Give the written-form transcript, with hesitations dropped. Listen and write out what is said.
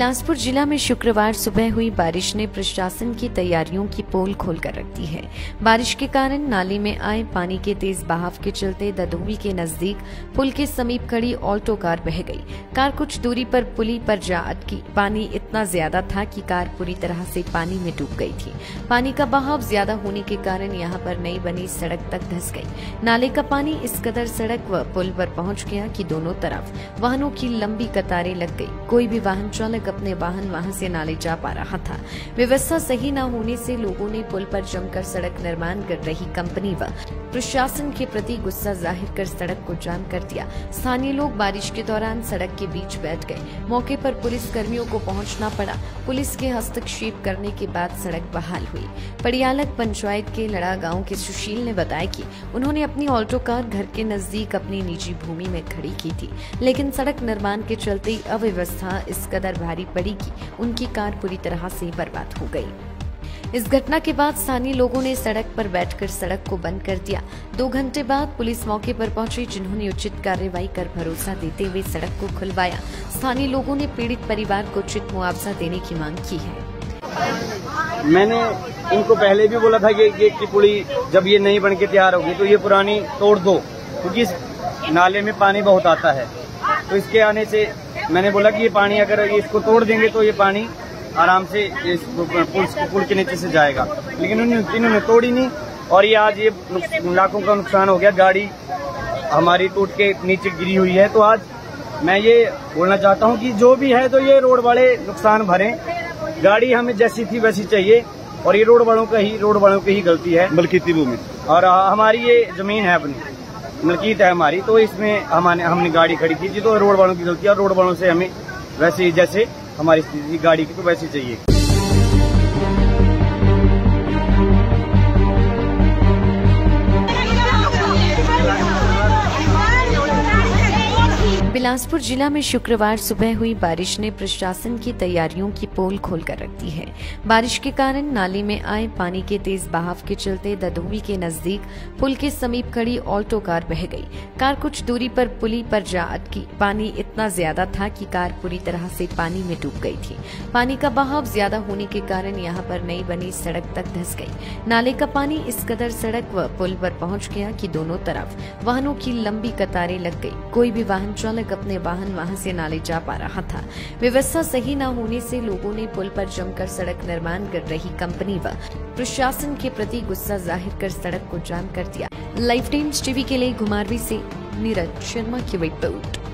बिलासपुर जिला में शुक्रवार सुबह हुई बारिश ने प्रशासन की तैयारियों की पोल खोलकर रख दी है। बारिश के कारण नाले में आए पानी के तेज बहाव के चलते ददोही के नजदीक पुल के समीप खड़ी ऑल्टो कार बह गई। कार कुछ दूरी पर पुली पर जा अटकी। पानी इतना ज्यादा था कि कार पूरी तरह से पानी में डूब गई थी। पानी का बहाव ज्यादा होने के कारण यहां पर नई बनी सड़क तक धंस गई। नाले का पानी इस कदर सड़क व पुल पर पहुंच गया कि दोनों तरफ वाहनों की लंबी कतारें लग गई। कोई भी वाहन चालक अपने वाहन वहां से नाले जा पा रहा था। व्यवस्था सही न होने से लोगों ने पुल पर जमकर सड़क निर्माण कर रही कंपनी व प्रशासन के प्रति गुस्सा जाहिर कर सड़क को जाम कर दिया। स्थानीय लोग बारिश के दौरान सड़क के बीच बैठ गए। मौके पर पुलिस कर्मियों को पहुंचना पड़ा। पुलिस के हस्तक्षेप करने के बाद सड़क बहाल हुई। पड़ियालक पंचायत के लड़ा गांव के सुशील ने बताया कि उन्होंने अपनी ऑल्टो कार घर के नजदीक अपनी निजी भूमि में खड़ी की थी, लेकिन सड़क निर्माण के चलते अव्यवस्था इस कदर भारी पड़ी कि उनकी कार पूरी तरह से बर्बाद हो गई। इस घटना के बाद स्थानीय लोगों ने सड़क पर बैठकर सड़क को बंद कर दिया। 2 घंटे बाद पुलिस मौके पर पहुंची, जिन्होंने उचित कार्रवाई कर भरोसा देते हुए सड़क को खुलवाया। स्थानीय लोगों ने पीड़ित परिवार को उचित मुआवजा देने की मांग की है। मैंने इनको पहले भी बोला था कि पुली जब ये नई बन के तैयार होगी तो ये पुरानी तोड़ दो, क्योंकि इस नाले में पानी बहुत आता है। तो इसके आने से मैंने बोला कि ये पानी अगर इसको तोड़ देंगे तो ये पानी आराम से इस पुल के नीचे से जाएगा, लेकिन इन्होंने तोड़ी नहीं और ये आज ये लाखों का नुकसान हो गया। गाड़ी हमारी टूट के नीचे गिरी हुई है। तो आज मैं ये बोलना चाहता हूँ कि जो भी है तो ये रोड वाले नुकसान भरें। गाड़ी हमें जैसी थी वैसी चाहिए और ये रोड वालों की ही गलती है। मलकीती भूमि और हमारी ये जमीन है, अपनी मलकीत है हमारी, तो इसमें हमने गाड़ी खड़ी की थी। तो रोड वालों की गलती है और रोड वालों से हमें वैसे जैसे हमारी स्थिति गाड़ी की तो वैसी चाहिए। बिलासपुर जिला में शुक्रवार सुबह हुई बारिश ने प्रशासन की तैयारियों की पोल खोलकर रख दी है। बारिश के कारण नाले में आए पानी के तेज बहाव के चलते ददोही के नजदीक पुल के समीप खड़ी ऑल्टो कार बह गई। कार कुछ दूरी पर पुली पर जा अटकी। पानी इतना ज्यादा था कि कार पूरी तरह से पानी में डूब गई थी। पानी का बहाव ज्यादा होने के कारण यहां पर नई बनी सड़क तक धंस गई। नाले का पानी इस कदर सड़क व पुल पर पहुंच गया कि दोनों तरफ वाहनों की लंबी कतारें लग गई। कोई भी वाहन चालक अपने वाहन वहां से नाले जा पा रहा था। व्यवस्था सही न होने से लोगों ने पुल पर जमकर सड़क निर्माण कर रही कंपनी व प्रशासन के प्रति गुस्सा जाहिर कर सड़क को जाम कर दिया। लाइव टाइम्स टीवी के लिए घुमारवी से नीरज शर्मा की रिपोर्ट।